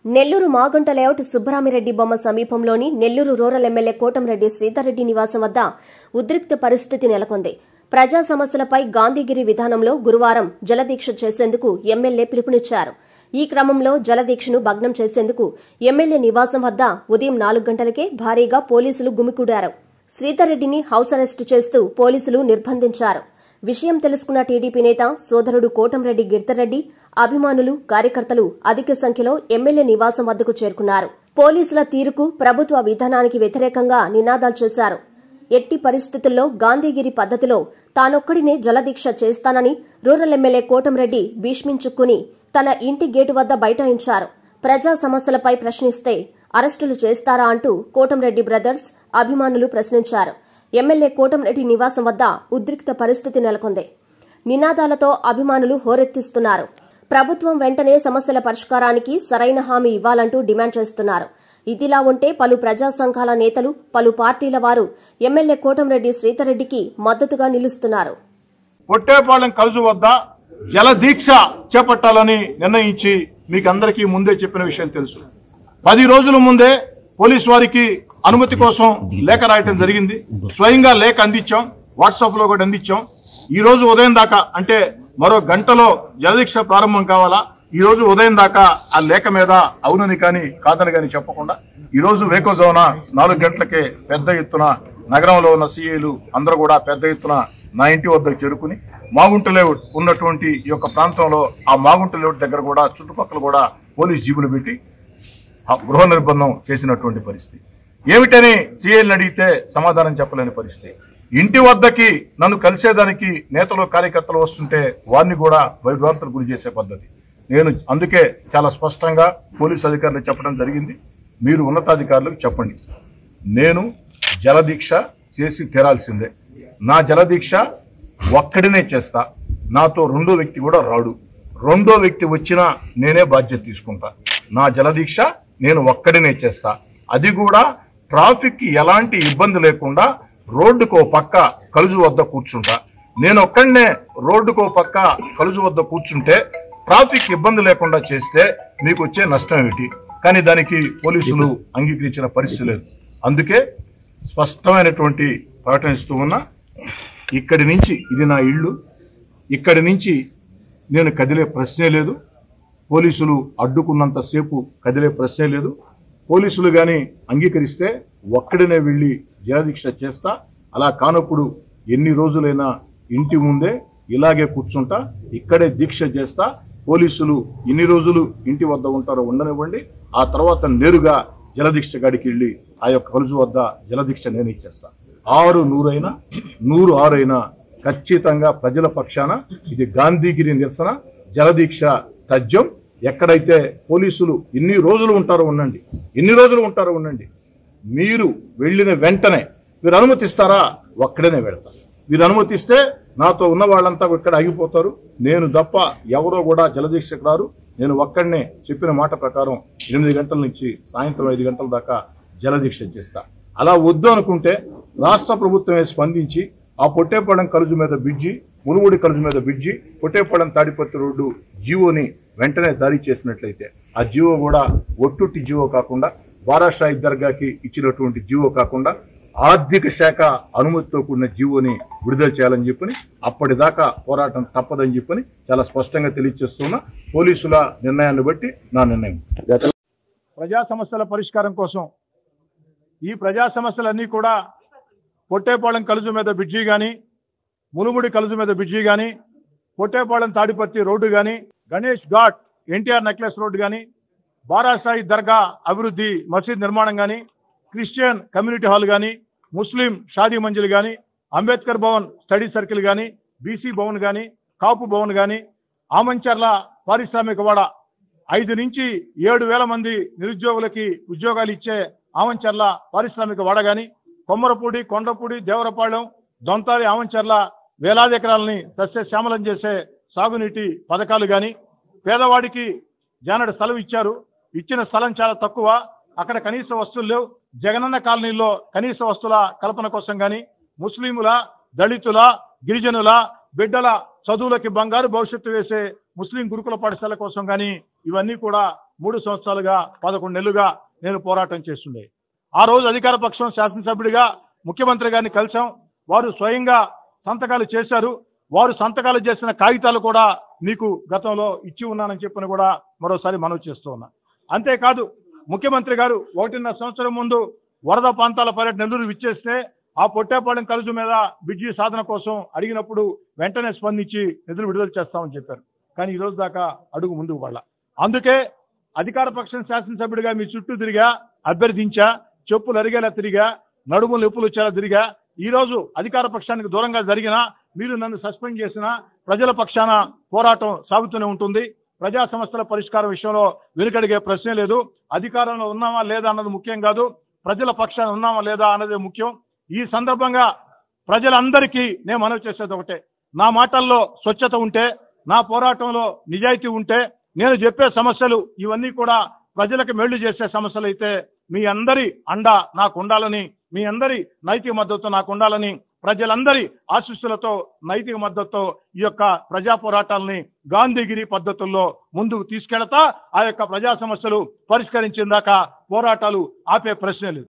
Nellore Magunta layout Subbaramireddy బొమ్మ సమీపంలోని Nellore rural MLA Kotamreddy Sridharreddy నివాసం వద్ద ఉద్రిక్త పరిస్థితి నెలకొంది. ప్రజా సమస్యలపై గాంధీగిరి విధానంలో గురువారం జలదీక్ష చేసేందుకు ఎమ్మెల్యే పిలుపునిచ్చారు. ఈ క్రమంలో జలదీక్షను భగ్నం చేసేందుకు ఎమ్మెల్యే నివాసం వద్ద ఉదయం 4 గంటలకే భారీగా పోలీసులు గుమికూడారు. శ్రీధర్రెడ్డిని హౌస్ అరెస్టు చేస్తూ పోలీసులు నిర్బంధించారు. విషయం తెలుసుకున్న టీడీపీ నేత సోదరుడు కోటంరెడ్డి గిరిధర్రెడ్డి, అభిమానులు, కార్యకర్తలు అధిక సంఖ్యలో ఎమ్మెల్యే నివాసం వద్దకు చేరుకున్నారు. పోలీసుల తీరుకు, ప్రభుత్వ విధానానికి వ్యతిరేకంగా నినాదాలు చేశారు. ఎట్టి పరిస్థితుల్లో గాంధీగిరి పద్దతిలో తానొక్కడినే జలదీక్ష చేస్తానని రూరల్ ఎమ్మెల్యే కోటంరెడ్డి భీష్మించుకుని తన ఇంటి గేటు వద్ద బైఠాయించారు. ప్రజా సమస్యలపై ప్రశ్నిస్తే అరెస్టులు చేస్తారా అంటూ కోటంరెడ్డి బ్రదర్స్, అభిమానులు ప్రశ్నించారు. ఎమ్మెల్యే కోటంరెడ్డి నివాసం వద్ద ఉద్రిక్త పరిస్థితి నెలకొంది. నినాదాలతో అభిమానులు హోరెత్తిస్తున్నారు. ప్రభుత్వం వెంటనే సమస్యల పరిష్కారానికి సరైన హామీ ఇవ్వాలంటూ డిమాండ్ చేస్తున్నారు. ఇదిలా ఉంటే పలు ప్రజా సంఘాల నేతలు, పలు పార్టీల వారు ఎమ్మెల్యే కోటంరెడ్డి శ్రీధర్రెడ్డికి మద్దతుగా నిలుస్తున్నారు. పొట్టేపాలెం కలుసు వద్ద జలదీక్ష చేపట్టాలని నిర్ణయించి మీకందరికీ ముందే చెప్పిన విషయం తెలుసు. 10 రోజుల ముందే పోలీసు వారికి అనుమతి కోసం లేఖ రాయటం జరిగింది. స్వయంగా లేఖ అందించాం, వాట్సాప్ లో కూడా అందించాం. ఈ రోజు ఉదయం దాకా, అంటే మరో గంటలో జలదీక్ష ప్రారంభం కావాలా. ఈ రోజు ఉదయం దాకా ఆ లేఖ మీద అవునని కానీ కాదని కానీ చెప్పకుండా ఈ రోజు వేకోజామున 4 గంటలకే పెద్ద ఎత్తున నగరంలో ఉన్న సీఏలు అందరూ కూడా పెద్ద ఎత్తున నా ఇంటి వద్దకు చేరుకుని మాగుంట లేఅవుట్ ఉన్నటువంటి ఈ యొక్క ప్రాంతంలో, ఆ మాగుంట లేఅవుట్ దగ్గర కూడా చుట్టుపక్కల కూడా పోలీస్ జీబులు పెట్టి గృహ నిర్బంధం చేసినటువంటి పరిస్థితి. ఏమిటని సీఏలను అడిగితే సమాధానం చెప్పలేని పరిస్థితి. ఇంటి వద్దకి నన్ను కలిసేదానికి నేతలు, కార్యకర్తలు వస్తుంటే వారిని కూడా భయభ్రాంతులకు గురి చేసే పద్ధతి. నేను అందుకే చాలా స్పష్టంగా పోలీసు అధికారులు చెప్పడం జరిగింది. మీరు ఉన్నతాధికారులకు చెప్పండి, నేను జలదీక్ష చేసి తీరాల్సిందే. నా జలదీక్ష ఒక్కడినే చేస్తా. నాతో రెండో వ్యక్తి కూడా రాడు. రెండో వ్యక్తి వచ్చినా నేనే బాధ్యత తీసుకుంటా. నా జలదీక్ష నేను ఒక్కడినే చేస్తా. అది కూడా ట్రాఫిక్ ఎలాంటి ఇబ్బంది లేకుండా రోడ్డుకో పక్క కలుజు వద్ద కూర్చుంటా. నేను ఒక్కడనే రోడ్డుకో పక్క కలుజు వద్ద కూర్చుంటే ట్రాఫిక్ ఇబ్బంది లేకుండా చేస్తే మీకు వచ్చే నష్టం ఏమిటి? కానీ దానికి పోలీసులు అంగీకరించిన పరిస్థితి లేదు. అందుకే స్పష్టమైనటువంటి ప్రకటన ఇస్తూ ఉన్నా. ఇక్కడి నుంచి ఇది నా ఇల్లు, ఇక్కడి నుంచి నేను కదిలే ప్రశ్నే లేదు. పోలీసులు అడ్డుకున్నంతసేపు కదిలే ప్రశ్నే లేదు. పోలీసులు కానీ అంగీకరిస్తే ఒక్కడినే వెళ్ళి జలదీక్ష చేస్తా. అలా కానప్పుడు ఎన్ని రోజులైనా ఇంటి ముందే ఇలాగే కూర్చుంటా, ఇక్కడే దీక్ష చేస్తా. పోలీసులు ఎన్ని రోజులు ఇంటి వద్ద ఉంటారో ఉండనివ్వండి. ఆ తర్వాత నేరుగా జలదీక్ష గడికి వెళ్ళి ఆ యొక్క కలుజు వద్ద జలదీక్ష నేను ఇచ్చేస్తా. 6, 100 అయినా 106 అయినా ఖచ్చితంగా ప్రజల పక్షాన ఇది గాంధీగిరి నిరసన, జలదీక్ష తథ్యం. ఎక్కడైతే పోలీసులు ఎన్ని రోజులు ఉంటారో ఉండండి, ఎన్ని రోజులు ఉంటారో ఉండండి. మీరు వెళ్ళిన వెంటనే మీరు అనుమతిస్తారా? ఒక్కడనే వెళ్తా. మీరు అనుమతిస్తే నాతో ఉన్న వాళ్ళంతా ఇక్కడ ఆగిపోతారు. నేను తప్ప ఎవరో కూడా జలదీక్షకు రారు. నేను ఒక్కడనే చెప్పిన మాట ప్రకారం 8 గంటల నుంచి సాయంత్రం 5 గంటల దాకా జలదీక్ష చేస్తా. అలా వద్దు అనుకుంటే రాష్ట్ర ప్రభుత్వమే స్పందించి ఆ పొట్టేపాలెం కలుజు మీద బ్రిడ్జి, మునుముడి కలుజు మీద బ్రిడ్జి, పొట్టేపాలెం తాడిపత్రి రోడ్డు జీవోని వెంటనే జారీ చేసినట్లయితే ఆ జీవో కూడా ఒట్టుట్టి జీవో కాకుండా, బారాషాయి దర్గాకి ఇచ్చినటువంటి జీవో కాకుండా ఆర్థిక శాఖ అనుమతితో కూడిన జీవోని విడుదల చేయాలని చెప్పని, అప్పటిదాకా పోరాటం తప్పదని చెప్పని చాలా స్పష్టంగా తెలియజేస్తున్నా. పోలీసుల నిర్ణయాన్ని బట్టి నా నిర్ణయం. ప్రజా సమస్యల పరిష్కారం కోసం ఈ ప్రజా సమస్యలన్నీ కూడా పొట్టేపాలెం కలుజు మీద బ్రిడ్జి కానీ, మునుముడి కలుజు మీద బ్రిడ్జి కానీ, పొట్టేపాలెం తాడిపత్రి రోడ్డు కానీ, Ganesh Ghat NTR necklace road కానీ, బారాషాయి దర్గా అభివృద్ధి, మసీద్ నిర్మాణం కానీ, క్రిస్టియన్ కమ్యూనిటీ హాల్ కానీ, ముస్లిం షాదీ మంజిల్ కానీ, అంబేద్కర్ భవన్ స్టడీ సర్కిల్ కానీ, బీసీ భవన్ కానీ, కాపు భవన్ కానీ, ఆమంచర్ల పారిశ్రామిక వాడ 5 నుంచి 7,000 మంది నిరుద్యోగులకి ఉద్యోగాలు ఇచ్చే ఆమంచర్ల పారిశ్రామిక వాడ కానీ, కొమ్మరపూడి, కొండపూడి, దేవరపాళెం, దొంతాలి, ఆమంచర్ల వేలాది ఎకరాలని సస్యశ్యామలం చేసే సాగునీటి పథకాలు కానీ, పేదవాడికి జానడు స్థలం ఇచ్చారు. ఇచ్చిన స్థలం చాలా తక్కువ, అక్కడ కనీస వస్తువులు లేవు. జగనన్న కాలనీలో కనీస వస్తువుల కల్పన కోసం కానీ, ముస్లింల, దళితుల, గిరిజనుల బిడ్డల చదువులకి బంగారు భవిష్యత్తు వేసే ముస్లిం గురుకుల పాఠశాల కోసం కానీ ఇవన్నీ కూడా 3 సంవత్సరాలుగా 11 నెలలుగా నేను పోరాటం చేస్తుండే. ఆ రోజు అధికార పక్షం శాసనసభ్యుడిగా ముఖ్యమంత్రి గారిని కలిసాం. వారు స్వయంగా సంతకాలు చేశారు. వారు సంతకాలు చేసిన కాగితాలు కూడా మీకు గతంలో ఇచ్చి ఉన్నానని చెప్పని కూడా మరోసారి మనవి చేస్తూ ఉన్నా. అంతేకాదు ముఖ్యమంత్రి గారు 1.5 సంవత్సరం ముందు వరద ప్రాంతాల పర్యటన నెల్లూరు విచ్చేస్తే ఆ పొట్టేపాలెం కలుజు మీద బ్రిడ్జి సాధన కోసం అడిగినప్పుడు వెంటనే స్పందించి నిధులు విడుదల చేస్తామని చెప్పారు. కానీ ఈ రోజు దాకా అడుగు ముందుకు పడలా. అందుకే అధికార పక్షం శాసనసభ్యుడిగా మీ చుట్టూ తిరిగా, అభ్యర్థించా, చెప్పులు అరిగేలా తిరిగా, నడుములు ఎప్పులు వచ్చేలా తిరిగా. ఈ రోజు అధికార పక్షానికి దూరంగా జరిగినా, మీరు నన్ను సస్పెండ్ చేసినా ప్రజల పక్షాన పోరాటం సాగుతూనే ఉంటుంది. ప్రజా సమస్యల పరిష్కారం విషయంలో వెనుకడిగే ప్రశ్నే లేదు. అధికారంలో ఉన్నామా లేదా అన్నది ముఖ్యం కాదు, ప్రజల పక్షాన ఉన్నామా లేదా అన్నదే ముఖ్యం. ఈ సందర్భంగా ప్రజలందరికీ నేను మనవి చేసేది ఒకటే, నా మాటల్లో స్వచ్ఛత ఉంటే, నా పోరాటంలో నిజాయితీ ఉంటే, నేను చెప్పే సమస్యలు ఇవన్నీ కూడా ప్రజలకు మేళ్లు చేసే సమస్యలు అయితే మీ అందరి అండ నాకు ఉండాలని, మీ అందరి నైతిక మద్దతు నాకు ఉండాలని, ప్రజలందరి ఆశీస్సులతో నైతిక మద్దతుతో ఈ యొక్క ప్రజా పోరాటాలని గాంధీగిరి పద్ధతుల్లో ముందుకు తీసుకెళ్తా ఆ యొక్క ప్రజా సమస్యలు పరిష్కరించిన దాకా పోరాటాలు ఆపే ప్రశ్నే లేదు.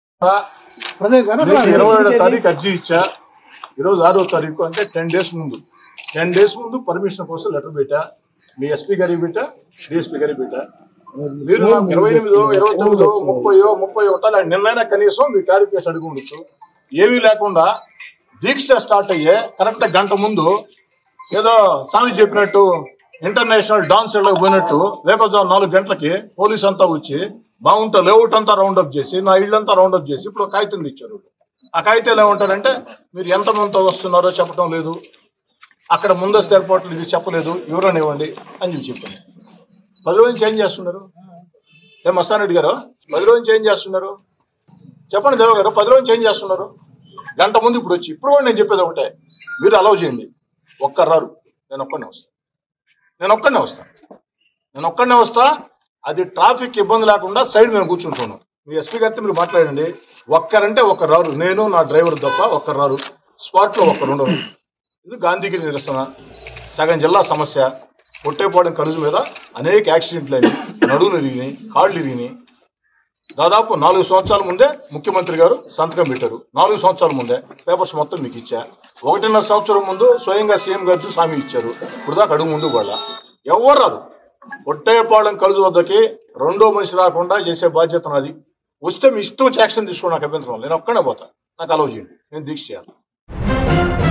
27వ తారీఖు అర్జీ ఇచ్చా. ఈరోజు 6వ తారీఖు అంటే 10 డేస్ ముందు పర్మిషన్ కోసం లెటర్ పెట్టా. మీ ఎస్పీ గారికి పెట్టా, డిఎస్పీ గారికి పెట్టా. మీరు 28, 29, 30 ఉంటారు. నిన్నైనా కనీసం మీ క్లారిఫికేషన్ అడిగి ఉండొచ్చు. ఏమీ లేకుండా దీక్ష స్టార్ట్ అయ్యే కరెక్ట్ గంట ముందు ఏదో స్వామి చెప్పినట్టు ఇంటర్నేషనల్ డాన్స్ పోయినట్టు రేపొద్దున 4 గంటలకి పోలీస్ అంతా వచ్చి బాగుంటా లేఅవుట్ అంతా రౌండప్ చేసి, నా ఇళ్ళంతా రౌండప్ చేసి ఇప్పుడు కాగితం ఇచ్చారు. ఆ కాగితాలు ఏమంటారంటే మీరు ఎంతమందితో వస్తున్నారో చెప్పడం లేదు, అక్కడ ముందస్తు ఏర్పాట్లు ఇది చెప్పలేదు, వివరణ ఇవ్వండి అని చెప్పాను. 10 రోజులు చేంజ్ చేస్తున్నారు. మస్తానరెడ్డి గారు 10 రోజులు చేంజ్ చేస్తున్నారు. చెప్పండి దేవ గారు, 10 రోజులు చేంజ్ చేస్తున్నారు. గంట ముందు ఇప్పుడు వచ్చి ఇప్పుడు కూడా నేను చెప్పేది ఒకటే, మీరు అలౌ చేయండి. ఒక్కరు నేను ఒక్కడనే వస్తా. అది ట్రాఫిక్ ఇబ్బంది లేకుండా సైడ్ నేను కూర్చుంటున్నాను. మీ ఎస్పీ గారితో మీరు మాట్లాడండి. ఒక్కరంటే ఒకరు రారు, నేను నా డ్రైవర్ తప్ప ఒక్కరు రారు. స్పాట్లో ఒక్కరు ఉండరు. ఇది గాంధీగిరి నిరసన, సగం జిల్లా సమస్య. పొట్టేపాలెం కలుజు మీద అనేక యాక్సిడెంట్లు అయినాయి, నడువులు ఇరిగినాయి, కాళ్ళు ఇరిగినాయి. దాదాపు 4 సంవత్సరాల ముందే ముఖ్యమంత్రి గారు సంతకం పెట్టారు. 4 సంవత్సరాల ముందే పేపర్స్ మొత్తం మీకు ఇచ్చా. 1.5 సంవత్సరం ముందు స్వయంగా సీఎం గారు హామీ ఇచ్చారు. ఇప్పుడు దాకా అడుగు ముందు వాళ్ళ ఎవరు రాదు. పొట్టేపాలెం కలుజు వద్దకి 2వ మనిషి రాకుండా చేసే బాధ్యత నాది. వస్తే మీ ఇష్టం వచ్చి యాక్షన్ తీసుకోండి, నాకు అభ్యంతరం. నేను ఒక్కనే పోతా, నాకు అలౌ చేయండి, నేను దీక్ష చేయాలి.